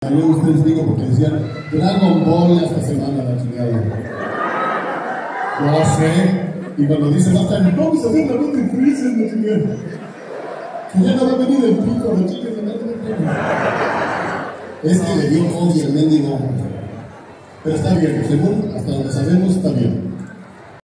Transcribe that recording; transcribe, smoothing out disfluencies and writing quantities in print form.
Yo ustedes digo porque decían Dragon Ball esta semana la chingada. No sé. Y cuando dicen hasta vamos a ver la mente Freezer la chingada. Que ya no va a venir el pico de chicas de la. Es que le dio COVID el mendigo. Pero está bien, según hasta donde sabemos está bien.